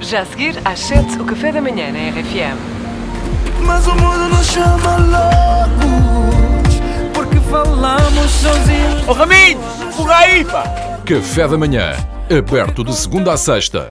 Já a seguir, às 7, o café da manhã na RFM. Mas o mundo nos chama loucos, porque falamos sozinhos. Ô Raminho, por aí, pá! Café da manhã, aberto de segunda a sexta,